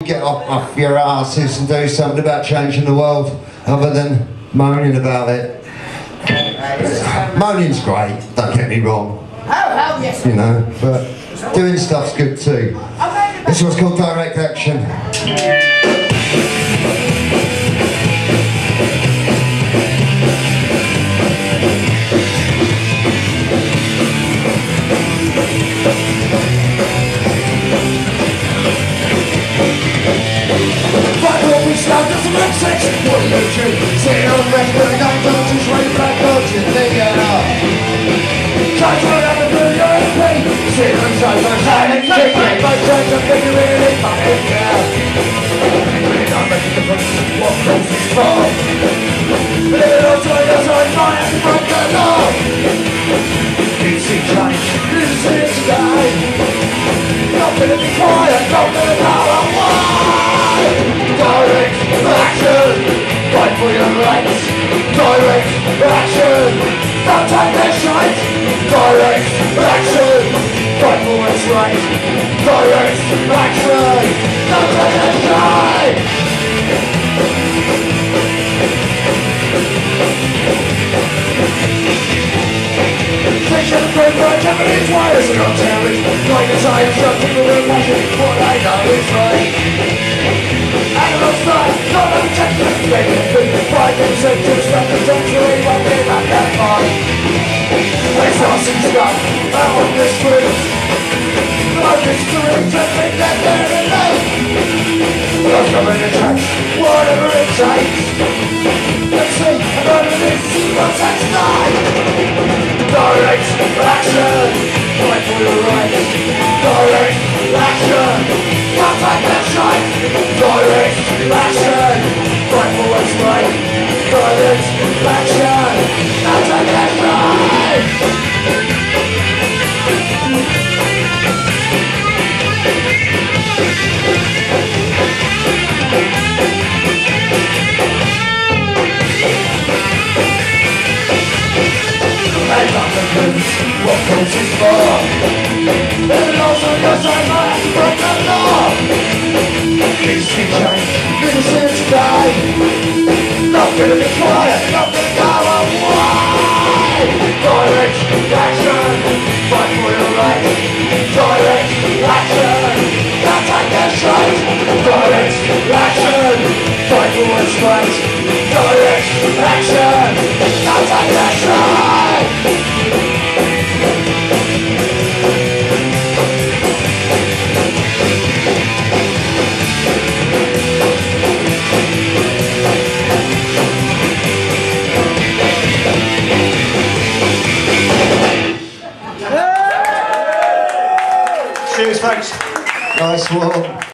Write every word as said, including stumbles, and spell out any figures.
Get off, off your asses and do something about changing the world other than moaning about it. Moaning's great, don't get me wrong. Oh, oh, yes. You know, but doing stuff's good too. This one's called Direct Action. Stop this make sense. What do you do? Sitting on the rest of the night, don't just wait back, don't you think it up? Try to run out the blue, you're in pain. Sitting on the side, I'm trying to kick it. My friends are thinking really fucking now. Really not making the difference. What comes is wrong? Living on to your side, trying to break the law. You see change, you see it today. Not gonna be quiet, not gonna know why. Direct action, fight for your rights. Direct action, don't take their shite. Direct action, fight for what's right. Direct action, don't take their shite. Station and break by Japanese wires and not terrorists. Like a science, some people with passion, what I know is right. Animal style, not objective, making food, five percent to stop the century, won't give up that fight. It's awesome stuff, out on the streets. No mystery, just think that they're in love. Look up in the tracks, whatever it takes. Let's see, another this, what's that tonight? Direct action, fight for your rights. Direct action, don't take that shite. Direct action, fight for what's right. Direct action, don't take that shite. What comes is for? Living also your side, I have to break the law. Things can change, innocence die. Not gonna be quiet, not gonna go away. Direct action, fight for your rights. Direct action, don't take their shite. Direct action, fight for what's right. Direct action, don't take their shite. Cheers, thanks. Nice one.